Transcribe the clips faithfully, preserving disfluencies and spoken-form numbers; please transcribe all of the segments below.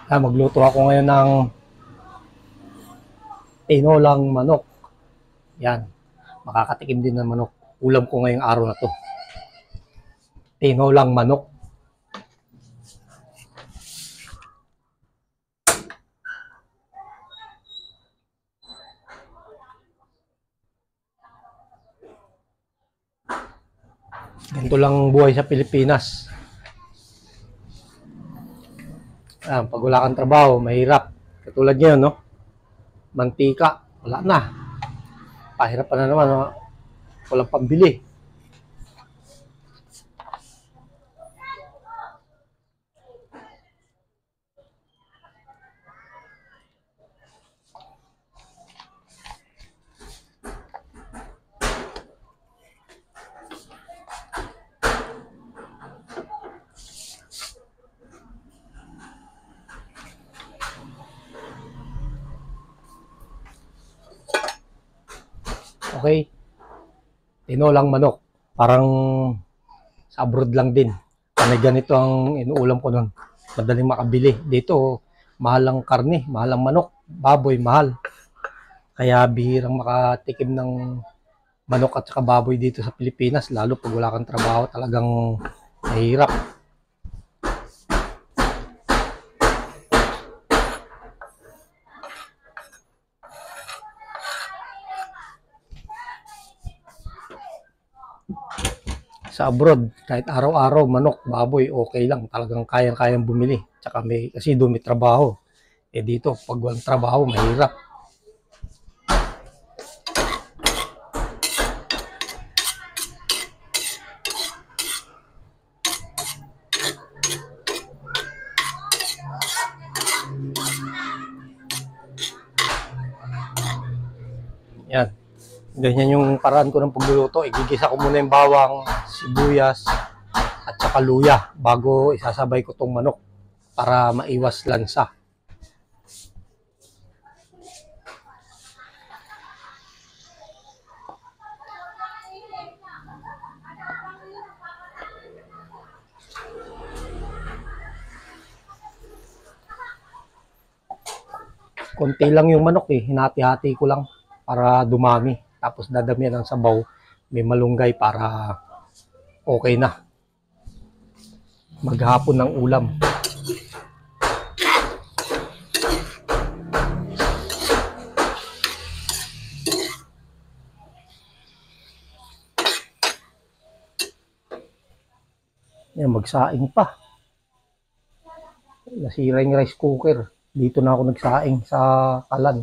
Ah, magluto ako ngayon ng tinolang manok. Yan. Makakatikim din ng manok. Ulam ko ngayong araw na to. Tinolang manok. Ganito lang buhay sa Pilipinas. Ah, pag wala kang trabaho, mahirap. Katulad ngayon, no? Mantika, wala na. Pahirap pa na naman, no? Walang pambili. Okay? Tinolang manok. Parang sa abroad lang din. May ganito ang inuulam ko nun. Madaling makabili. Dito, mahal ang karne, mahal ang manok, baboy, mahal. Kaya bihirang makatikim ng manok at saka baboy dito sa Pilipinas. Lalo pag wala kang trabaho, talagang mahirap. Sa abroad, kahit araw-araw, manok, baboy, okay lang. Talagang kayang-kayang bumili. Tsaka may, kasi doon may trabaho. Eh dito, pag walang trabaho, mahirap. Yan. Ganyan yung paraan ko ng pagluluto. Igigisa ko muna yung bawang, sibuyas, at saka luya bago isasabay ko tong manok para maiwas lansa. Konti lang yung manok eh. Hinati-hati ko lang para dumami. Tapos dadamihan ng sabaw. May malunggay para okay na. Maghapon ng ulam. Yan, magsaing pa. Nasira yung rice cooker. Dito na ako nagsaing sa kalan.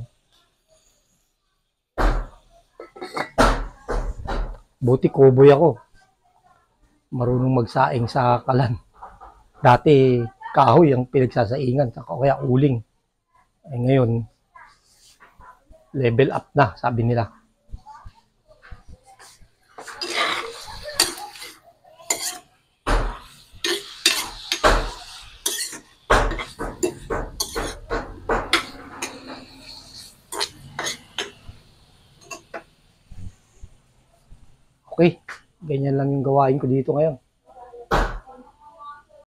Buti kuboy ako. Marunong magsaing sa kalan. Dati kahoy ang pinagsasaingan, kaya uling. Eh ngayon, level up na, sabi nila. Okay, ganyan lang yung gawain ko dito ngayon.